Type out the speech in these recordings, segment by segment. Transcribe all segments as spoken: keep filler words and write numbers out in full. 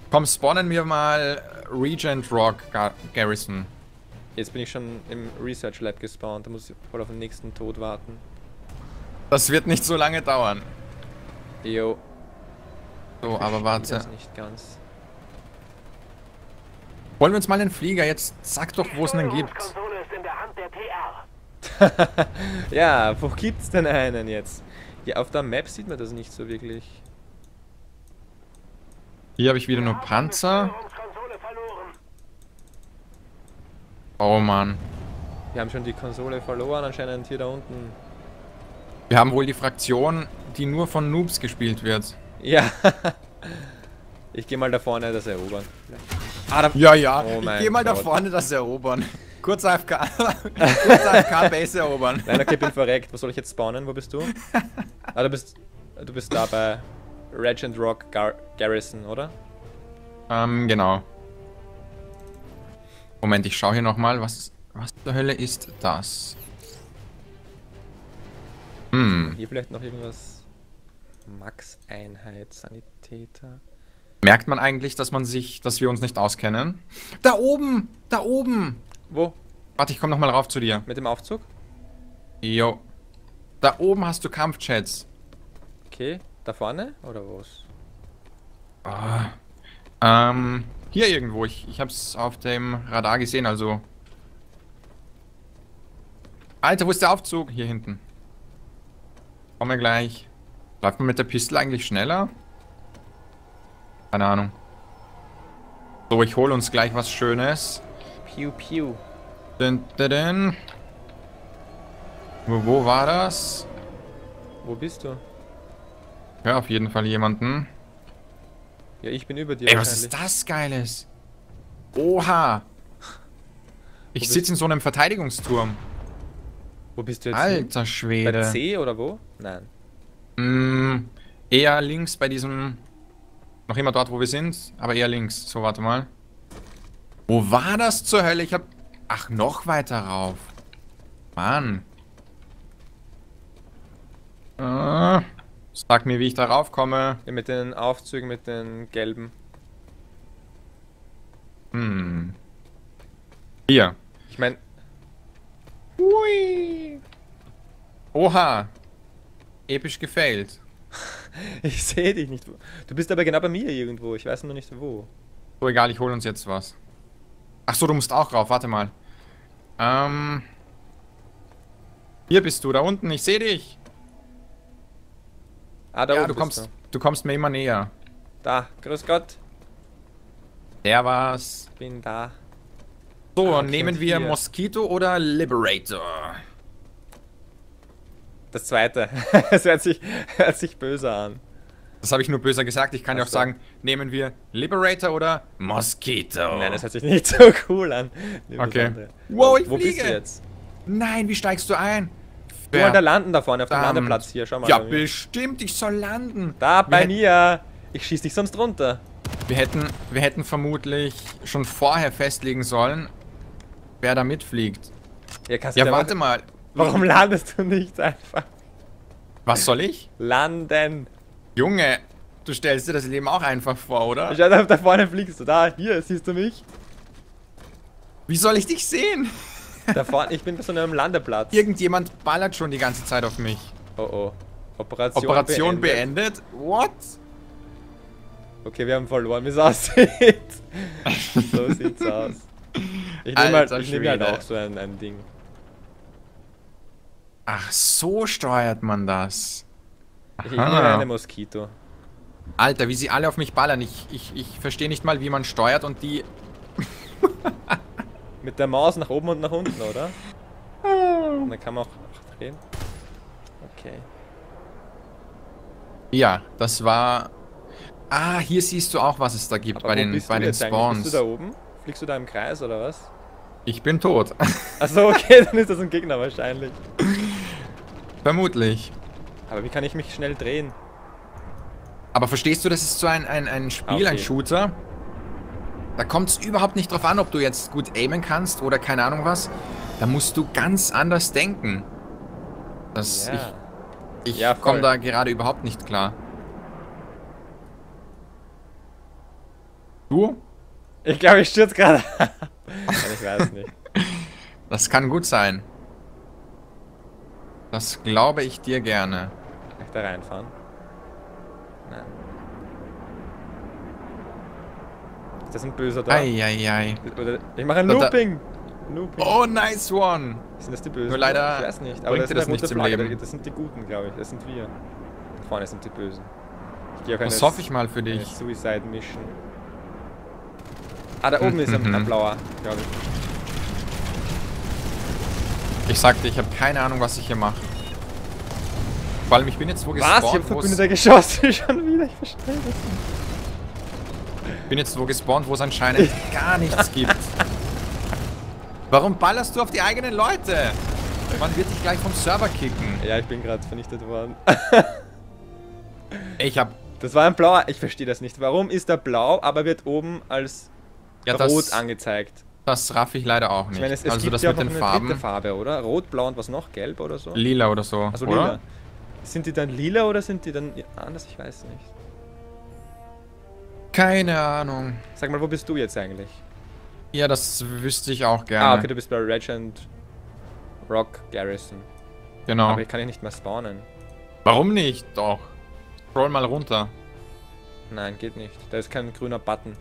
Komm, spawnen wir mal Regent Rock Gar Garrison. Jetzt bin ich schon im Research Lab gespawnt, da muss ich voll auf den nächsten Tod warten. Das wird nicht so lange dauern. Jo. So, aber warte. Das nicht ganz. Wollen wir uns mal den Flieger jetzt. Sag doch, wo es einen gibt. Ist in der Hand der T R. Ja, wo gibt's denn einen jetzt? Ja, auf der Map sieht man das nicht so wirklich. Hier habe ich wieder nur Panzer. Steuerungskonsole verloren. Oh Mann. Wir haben schon die Konsole verloren, anscheinend hier da unten. Wir haben wohl die Fraktion, die nur von Noobs gespielt wird. Ja. Ich gehe mal da vorne das erobern. Ah, da Ja, ja. Oh ich mein gehe mal da Gott. vorne das erobern. Kurz A F K. Kurz A F K-Base erobern. Nein, okay, bin verreckt. Wo soll ich jetzt spawnen? Wo bist du? Ah, du bist, du bist da bei Regent Rock Gar Garrison, oder? Ähm, genau. Moment, ich schaue hier nochmal. Was, was zur Hölle ist das? Hm. Hier vielleicht noch irgendwas. Max-Einheit, Sanitäter. Merkt man eigentlich, dass man sich, dass wir uns nicht auskennen? Da oben! Da oben! Wo? Warte, ich komme nochmal rauf zu dir. Mit dem Aufzug? Jo. Da oben hast du Kampfjets. Okay, da vorne? Oder wo's? Ah. Ähm, hier irgendwo. Ich, ich hab's auf dem Radar gesehen, also. Alter, wo ist der Aufzug? Hier hinten. Komme gleich. Läuft man mit der Pistole eigentlich schneller? Keine Ahnung. So, ich hole uns gleich was Schönes. Piu, piu. Dun, dun, dun. Wo, wo war das? Wo bist du? Ja, auf jeden Fall jemanden. Ja, ich bin über dir Ey, was wahrscheinlich. ist das Geiles? Oha. Ich bist sitze in so einem Verteidigungsturm. Wo bist du jetzt hin? Alter Bei Schwede. C oder wo? Nein. Mm, eher links bei diesem... Noch immer dort, wo wir sind, aber eher links. So, warte mal. Wo war das zur Hölle? Ich hab... Ach, noch weiter rauf. Mann. Äh, sag mir, wie ich da raufkomme. Ja, mit den Aufzügen, mit den gelben. Hm. Hier. Ich meine, Hui. Oha. Episch gefailt. ich sehe dich nicht. Du bist aber genau bei mir irgendwo. Ich weiß nur nicht wo. So, egal, ich hole uns jetzt was. Ach so, du musst auch rauf, warte mal. Ähm. Hier bist du, da unten, ich sehe dich. Ah, da Ja, oben du bist kommst, du. du kommst mir immer näher. Da, grüß Gott. Der war's. Bin da. So, Ah, okay, nehmen und wir hier. Mosquito oder Liberator? Das zweite. Es hört sich, hört sich böse an. Das habe ich nur böser gesagt. Ich kann ja Ach auch so. sagen, nehmen wir Liberator oder Mosquito? Nein, das hört sich nicht so cool an. Nimm das Okay. andere. Wow, ich Wo bist du fliege. jetzt? Nein, wie steigst du ein? Du an der landen da vorne auf dem Verdammt. Landeplatz hier. Schau mal. Ja, bei mir. bestimmt, ich soll landen. Da, Wir bei hätten- mir. Ich schieß dich sonst runter. Wir hätten, wir hätten vermutlich schon vorher festlegen sollen, wer da mitfliegt. Ja, kannst du Ja, dir warte mal. mal. Warum landest du nicht einfach? Was soll ich? Landen. Junge, du stellst dir das Leben auch einfach vor, oder? Schau, da, da vorne fliegst du. Da, hier, siehst du mich? Wie soll ich dich sehen? Da vorne, ich bin bei so einem Landeplatz. Irgendjemand ballert schon die ganze Zeit auf mich. Oh oh. Operation, Operation beendet. beendet? What? Okay, wir haben verloren, wie es aussieht. So sieht's aus. Ich nehme halt, Alter ich nehm halt Schwede. auch so ein, ein Ding. Ach, so steuert man das. Ich, ich nehme Aha. eine Moskito. Alter, wie sie alle auf mich ballern. Ich, ich, ich verstehe nicht mal, wie man steuert und die... Mit der Maus nach oben und nach unten, oder? Und dann kann man auch auch drehen. Okay. Ja, das war... Ah, hier siehst du auch, was es da gibt Aber bei wo den, bist bei du den jetzt eigentlich? Spawns. Bist du da oben? Fliegst du da im Kreis oder was? Ich bin tot. Achso, okay, dann ist das ein Gegner wahrscheinlich. Vermutlich. Aber wie kann ich mich schnell drehen? Aber verstehst du, das ist so ein, ein, ein Spiel, Okay. ein Shooter. Da kommt es überhaupt nicht drauf an, ob du jetzt gut aimen kannst oder keine Ahnung was. Da musst du ganz anders denken. Das, Ja. Ich, ich Ja, voll. komme da gerade überhaupt nicht klar. Du? Ich glaube, ich stürze gerade. Ich weiß nicht. Das kann gut sein. Das glaube ich dir gerne. Kann ich da reinfahren? Nein. Ist das ein Böser da? Eieiei. Oder ich mache ein Da- da- Looping. Looping. Oh, nice one. Sind das die Bösen? Nur leider Ich weiß nicht. bringt das dir ist das eine rote nichts im Flagge. Leben. Das sind die Guten, glaube ich. Das sind wir. Da vorne sind die Bösen. Ich gehe auch Das eine- hoffe ich mal für eine dich. Suicide Mission. Ah, da oben ist ein, Mhm. ein blauer, glaube ich. Ich sagte, ich habe keine Ahnung, was ich hier mache. Vor allem, ich bin jetzt wo Was? Ich hab gespawnt, wo es Verbündeter geschossen schon wieder. Ich verstehe das nicht. bin jetzt wo gespawnt, wo es anscheinend gar nichts gibt. Warum ballerst du auf die eigenen Leute? Man wird dich gleich vom Server kicken. Ja, ich bin gerade vernichtet worden. Ich hab Das war ein blauer. Ich verstehe das nicht. Warum ist er blau, aber wird oben als ja rot das, angezeigt? das raff ich leider auch nicht. Ich meine, es, es also gibt das ja mit auch den noch eine dritte Farben, Farbe, oder? Rot, blau und was noch? Gelb oder so? lila oder so, Also oder? lila. Sind die dann lila oder sind die dann anders? Ich weiß nicht. Keine Ahnung. Sag mal, wo bist du jetzt eigentlich? Ja, das wüsste ich auch gerne. Ah, okay, du bist bei Regent Rock Garrison. Genau. Aber ich kann hier nicht mehr spawnen. Warum nicht? Doch. Scroll mal runter. Nein, geht nicht. Da ist kein grüner Button.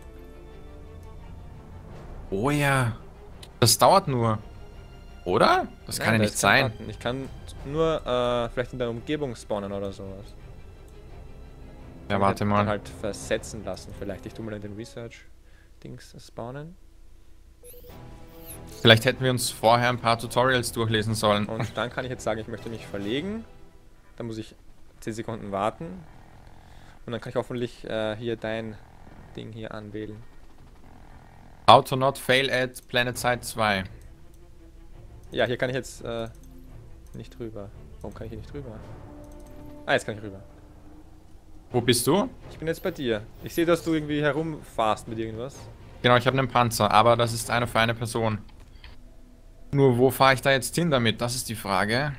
Oh ja. Das dauert nur. Oder? Das Nein, kann ja da nicht ist kein sein. Button. Ich kann nur äh, vielleicht in der Umgebung spawnen oder sowas. Ja, Kann warte mich dann mal. halt versetzen lassen. Vielleicht ich tu mal in den Research-Dings spawnen. Vielleicht hätten wir uns vorher ein paar Tutorials durchlesen sollen. Und dann kann ich jetzt sagen, ich möchte mich verlegen. Dann muss ich zehn Sekunden warten. Und dann kann ich hoffentlich äh, hier dein Ding hier anwählen. How to not fail at PlanetSide zwei. Ja, hier kann ich jetzt äh, nicht rüber. Warum kann ich hier nicht rüber? Ah, jetzt kann ich rüber. Wo bist du? Ich bin jetzt bei dir. Ich sehe, dass du irgendwie herumfahrst mit irgendwas. Genau, ich habe einen Panzer, aber das ist einer für eine Person. Nur wo fahre ich da jetzt hin damit? Das ist die Frage.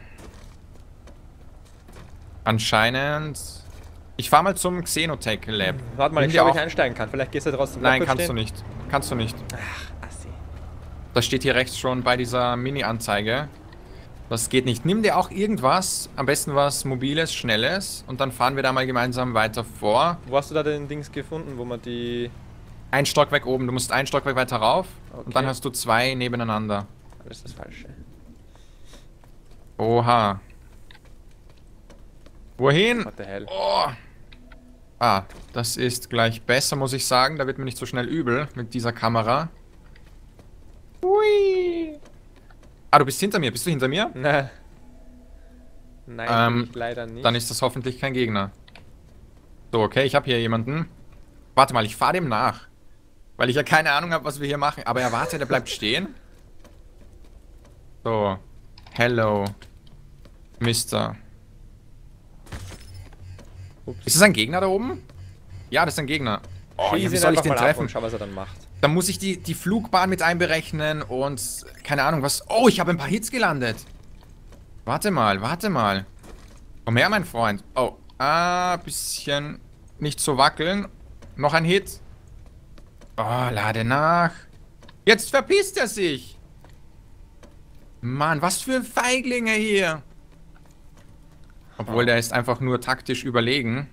Anscheinend... Ich fahre mal zum Xenotech Lab. Warte mal, Nimm ich dir schau, ob auch- ich einsteigen kann. Vielleicht gehst du trotzdem. Nein, Bleib kurz kannst du stehen. nicht. Kannst du nicht. Ach, assi. Das steht hier rechts schon bei dieser Mini-Anzeige. Das geht nicht. Nimm dir auch irgendwas, am besten was Mobiles, Schnelles, und dann fahren wir da mal gemeinsam weiter vor. Wo hast du da den Dings gefunden, wo man die... Ein Stockwerk oben, du musst ein Stockwerk weiter rauf Okay. und dann hast du zwei nebeneinander. Alles das Falsche. Oha. Wohin? What the hell? Oh. Ah, das ist gleich besser, muss ich sagen. Da wird mir nicht so schnell übel mit dieser Kamera. Hui. Ah, du bist hinter mir. Bist du hinter mir? Nein. Nein, Ähm, bin ich leider nicht. Dann ist das hoffentlich kein Gegner. So, okay, ich habe hier jemanden. Warte mal, ich fahre dem nach. Weil ich ja keine Ahnung habe, was wir hier machen. Aber er warte, der bleibt stehen. So. Hello. Mister. Ups. Ist das ein Gegner da oben? Ja, das ist ein Gegner. Oh, Schieß ja, wie ihn soll ich einfach den mal ab treffen? und schau, was er dann macht. Dann muss ich die, die Flugbahn mit einberechnen und keine Ahnung was. Oh, ich habe ein paar Hits gelandet. Warte mal, warte mal. Komm her, mein Freund. Oh, ah, bisschen nicht so wackeln. Noch ein Hit. Oh, lade nach. Jetzt verpisst er sich. Mann, was für Feiglinge hier. Obwohl, der ist einfach nur taktisch überlegen.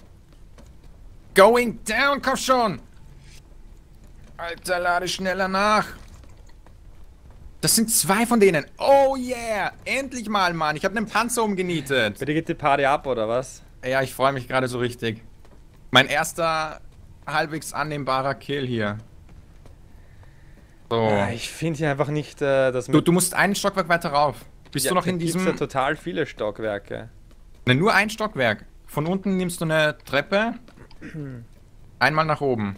Going down, komm schon. Alter, lade schneller nach. Das sind zwei von denen. Oh yeah. Endlich mal, Mann. Ich habe einen Panzer umgenietet. Bitte geht die Party ab, oder was? Ja, ich freue mich gerade so richtig. Mein erster halbwegs annehmbarer Kill hier. So. Ah, ich finde hier einfach nicht, äh, dass Du, du musst einen Stockwerk weiter rauf. Bist du noch in diesem... ja total viele Stockwerke. Ne, nur ein Stockwerk. Von unten nimmst du eine Treppe. Einmal nach oben.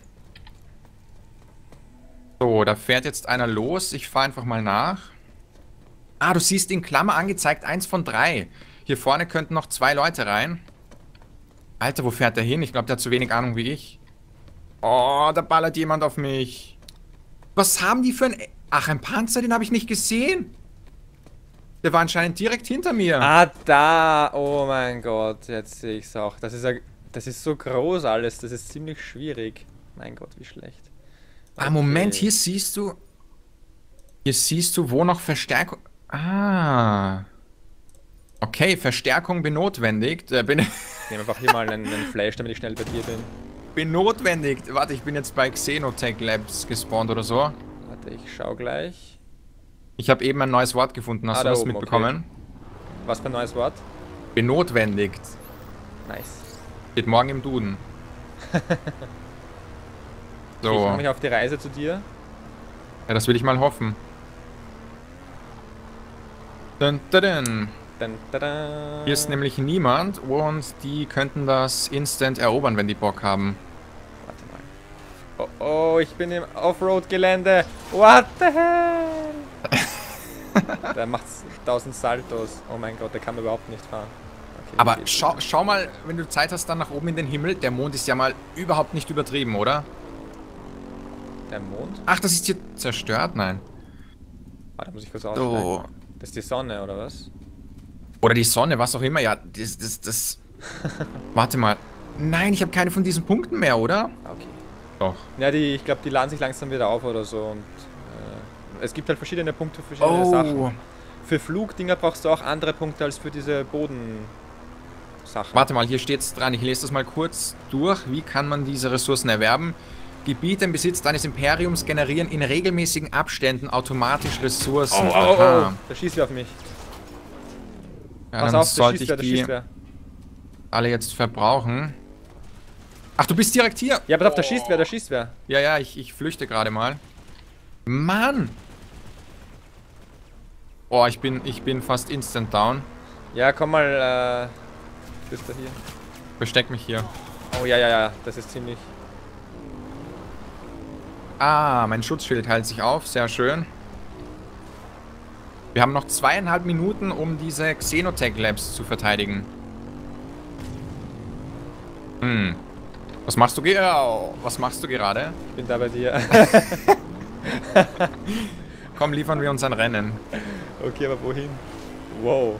So, da fährt jetzt einer los. Ich fahre einfach mal nach. Ah, du siehst in Klammer angezeigt, eins von drei. Hier vorne könnten noch zwei Leute rein. Alter, wo fährt der hin? Ich glaube, der hat so wenig Ahnung wie ich. Oh, da ballert jemand auf mich. Was haben die für ein... Ach, ein Panzer, den habe ich nicht gesehen. Der war anscheinend direkt hinter mir. Ah, da! Oh mein Gott, jetzt sehe ich es auch. Das ist ja, das ist so groß alles, das ist ziemlich schwierig. Mein Gott, wie schlecht. Ah, Moment, hier siehst du... Hier siehst du, wo noch Verstärkung... Ah. Okay, Verstärkung benotwendigt. Äh, ben Ich nehme einfach hier mal einen, einen Flash, damit ich schnell bei dir bin. benotwendigt. Warte, ich bin jetzt bei Xenotech Labs gespawnt oder so. Warte, ich schau gleich. Ich habe eben ein neues Wort gefunden. Hast Ah, du da das oben, mitbekommen? Was für ein neues Wort? Benotwendigt. Nice. Steht morgen im Duden. Ich So. mache mich auf die Reise zu dir. Ja, das will ich mal hoffen. Dun, dun, dun. Dann, tada. Hier ist nämlich niemand und die könnten das instant erobern, wenn die Bock haben. Warte mal. Oh, oh, ich bin im Offroad-Gelände. What the hell? Der macht tausend Saltos. Oh mein Gott, der kann überhaupt nicht fahren. Okay, Aber geht. schau, schau mal, wenn du Zeit hast, dann nach oben in den Himmel. Der Mond ist ja mal überhaupt nicht übertrieben, oder? Der Mond? Ach, das ist hier zerstört? Nein. Ah, da muss ich kurz aussteigen. So. Das ist die Sonne, oder was? Oder die Sonne, was auch immer. Ja, das, das, das... Warte mal. Nein, ich habe keine von diesen Punkten mehr, oder? Okay. Doch. Ja, die, ich glaube, die laden sich langsam wieder auf oder so. Und äh, es gibt halt verschiedene Punkte für verschiedene Oh. Sachen. Für Flugdinger brauchst du auch andere Punkte als für diese Bodensachen. Warte mal, hier steht's dran. Ich lese das mal kurz durch. Wie kann man diese Ressourcen erwerben? Gebiete im Besitz deines Imperiums generieren in regelmäßigen Abständen automatisch Ressourcen. Oh, oh, oh, Aha. oh. Da schießt wer auf mich. Ja, Pass dann auf, da sollte schießt ich wer, da die schießt wer. alle jetzt verbrauchen. Ach, du bist direkt hier. Ja, pass auf, da schießt wer, da schießt wer. Ja, ja, ich, ich flüchte gerade mal. Mann! Oh, ich bin, ich bin fast instant down. Ja, komm mal, äh... Bist du hier? Versteck mich hier. Oh, ja, ja, ja, das ist ziemlich... Ah, mein Schutzschild heilt sich auf. Sehr schön. Wir haben noch zweieinhalb Minuten, um diese Xenotech Labs zu verteidigen. Hm. Was machst du gerade? Was machst du gerade? Ich bin da bei dir. Komm, liefern wir uns ein Rennen. Okay, aber wohin? Wow.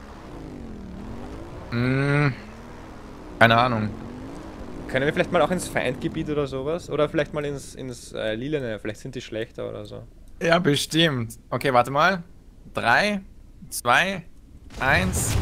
Hm. Keine Ahnung. Können wir vielleicht mal auch ins Feindgebiet oder sowas? Oder vielleicht mal ins, ins äh, Lilane, vielleicht sind die schlechter oder so. Ja, bestimmt. Okay, warte mal. Drei, zwei, eins.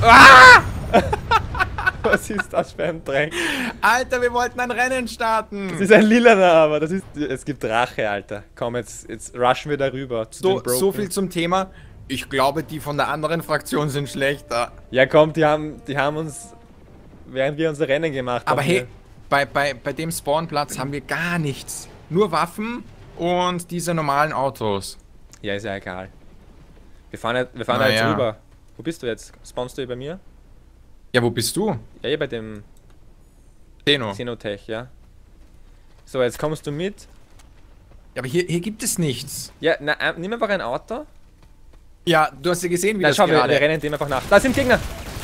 Was ist das für ein Dreck? Alter, wir wollten ein Rennen starten. Das ist ein Lilaner, aber das ist... Es gibt Rache, Alter. Komm, jetzt, jetzt rushen wir darüber. Zu So, den Broken. so viel zum Thema. Ich glaube, die von der anderen Fraktion sind schlechter. Ja, komm, die haben, die haben uns... Während wir unser Rennen gemacht haben... Aber hey, bei, bei, bei dem Spawnplatz haben wir gar nichts. Nur Waffen und diese normalen Autos. Ja, ist ja egal. Wir fahren, ja- wir fahren Na da jetzt ja. rüber. Wo bist du jetzt? Spawnst du hier bei mir? Ja, wo bist du? Ja, hier bei dem Zeno. Xenotech, ja. So, jetzt kommst du mit. Ja, aber hier, hier gibt es nichts. Ja, na, äh, nimm einfach ein Auto. Ja, du hast ja gesehen, wie Na, das schau, wir, gerade... wir rennen dem einfach nach. Da sind Gegner!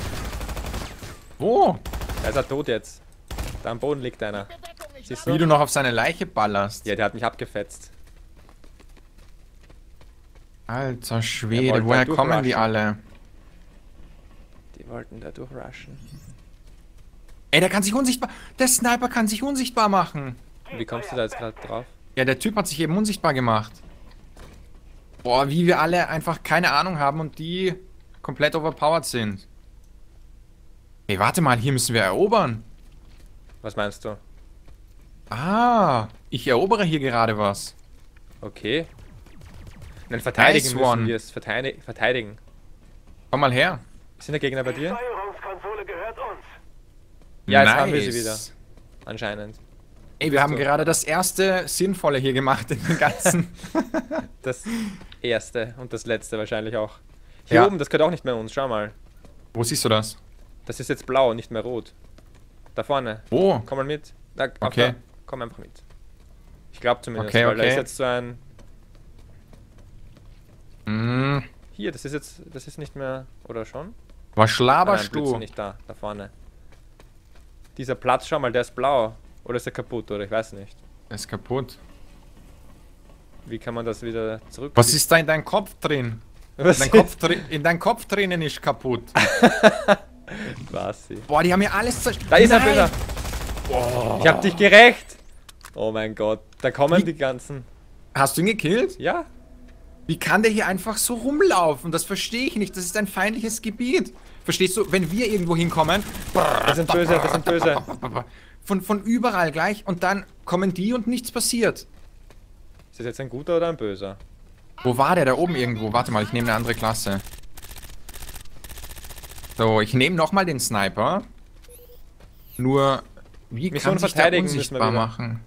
Wo? Da ist er tot jetzt. Da am Boden liegt einer. Siehst du? Wie du noch auf seine Leiche ballerst. Ja, der hat mich abgefetzt. Alter Er Schwede, wollte woher da kommen die durchrushen. alle? Die wollten da durchrushen. Ey, der kann sich unsichtbar... Der Sniper kann sich unsichtbar machen. Wie kommst du da jetzt gerade drauf? Ja, der Typ hat sich eben unsichtbar gemacht. Boah, wie wir alle einfach keine Ahnung haben und die komplett overpowered sind. Ey, warte mal, hier müssen wir erobern. Was meinst du? Ah, ich erobere hier gerade was. Okay. Dann verteidigen Nice müssen one. wir es. Verteidigen. verteidigen. Komm mal her. Sind der Gegner bei Die dir? Steuerungskonsole gehört uns. Ja, jetzt nice. haben wir sie wieder. Anscheinend. Ey, wir haben So. gerade das erste Sinnvolle hier gemacht in den ganzen. Das erste und das letzte wahrscheinlich auch. Hier Ja. oben, das gehört auch nicht mehr uns. Schau mal. Wo siehst du das? Das ist jetzt blau, nicht mehr rot. Da vorne. Wo? Komm mal mit. Da, auf Okay. da. Komm einfach mit. Ich glaube zumindest, Okay, weil da okay. ist jetzt so ein... Hm, Hier, das ist jetzt... Das ist nicht mehr... Oder schon? was Nein, schlaberst Blödsinn, du? nicht da. Da vorne. Dieser Platz, schau mal, der ist blau. Oder ist er kaputt? Oder ich weiß nicht. Der ist kaputt. Wie kann man das wieder zurück... Was ist da in deinem Kopf drin? Was Dein Kopf drin in deinem Kopf drinnen ist kaputt. Was sie? Boah, die haben hier alles zerstört. Da ist er, Nein. Bilder. Ich hab dich gerecht. Oh mein Gott, da kommen Wie? die ganzen. Hast du ihn gekillt? Ja? Wie kann der hier einfach so rumlaufen? Das verstehe ich nicht. Das ist ein feindliches Gebiet. Verstehst du, wenn wir irgendwo hinkommen, Das sind böse, das sind böse. von, von überall gleich und dann kommen die und nichts passiert. Ist das jetzt ein guter oder ein böser? Wo war der? Da oben irgendwo. Warte mal, ich nehme eine andere Klasse. So, ich nehme nochmal den Sniper. Nur, wie Mission kann sich der verteidigen müssen wir unsichtbar wieder. machen?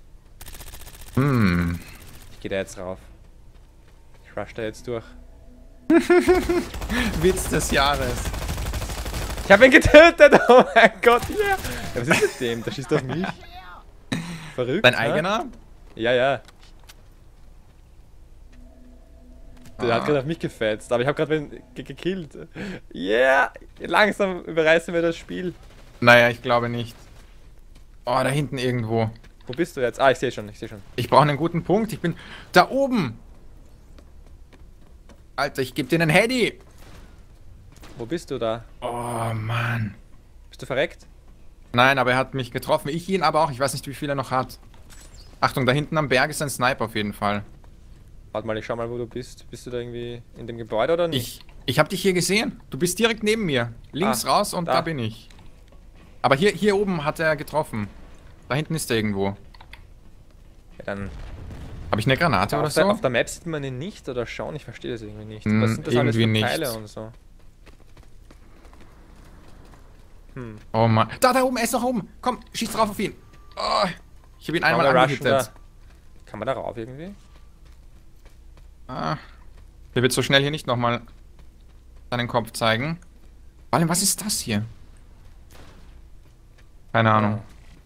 Hm. Ich gehe da jetzt rauf. Ich rush da jetzt durch. Witz des Jahres. Ich habe ihn getötet! Oh mein Gott, ja! Yeah. Was ist mit dem? Der schießt auf mich. Verrückt. Dein ne? eigener? Ja, ja. Der Ah. hat gerade auf mich gefetzt, aber ich habe gerade wen ge gekillt. Yeah! Langsam überreißen wir das Spiel. Naja, ich glaube nicht. Oh, da hinten irgendwo. Wo bist du jetzt? Ah, ich sehe schon, ich sehe schon. Ich brauche einen guten Punkt. Ich bin da oben. Alter, ich gebe dir einen Heady. Wo bist du da? Oh, Mann. Bist du verreckt? Nein, aber er hat mich getroffen. Ich ihn aber auch. Ich weiß nicht, wie viel er noch hat. Achtung, da hinten am Berg ist ein Sniper auf jeden Fall. Warte mal, ich schau mal, wo du bist. Bist du da irgendwie in dem Gebäude oder nicht? Ich, ich habe dich hier gesehen. Du bist direkt neben mir. Links Ah, raus und da. da. bin ich. Aber hier, hier oben hat er getroffen. Da hinten ist er irgendwo. Ja, dann. Habe ich eine Granate oder Auf der, so? auf der Map sieht man ihn nicht oder schauen? Ich verstehe das irgendwie nicht. Hm, Was sind das alles für irgendwie Teile nicht. und so? Hm. Oh Mann. Da, da oben, er ist noch oben. Komm, schieß drauf auf ihn. Oh, ich habe ihn einmal Kann man rushen da? angehittet. Kann man da rauf irgendwie? Ah, der wird so schnell hier nicht nochmal seinen Kopf zeigen. Vor allem, was ist das hier? Keine Ahnung.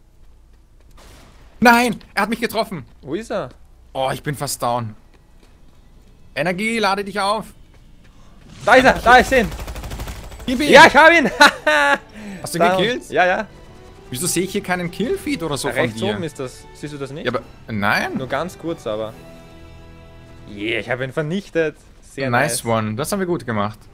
Nein, er hat mich getroffen. Wo ist er? Oh, ich bin fast down. Energie, lade dich auf. Da ist er! Da ist ihn! Gib ihn. Ja, ich habe ihn! Hast du ihn Down. gekillt? Ja, ja. Wieso sehe ich hier keinen Killfeed oder so Da von rechts dir? oben ist das. Siehst du das nicht? Ja, aber nein. Nur ganz kurz, aber. Yeah, ich habe ihn vernichtet. Sehr Nice nice. one. Das haben wir gut gemacht.